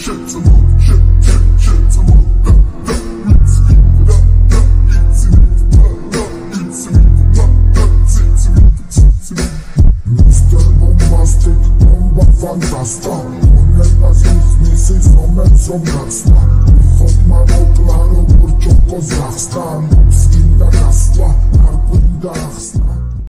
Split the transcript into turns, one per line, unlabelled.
Fantasta, una zmysł z momencą rasta. Chod mało klaro, kurczą kozachstan. Skin da hasła, narko i da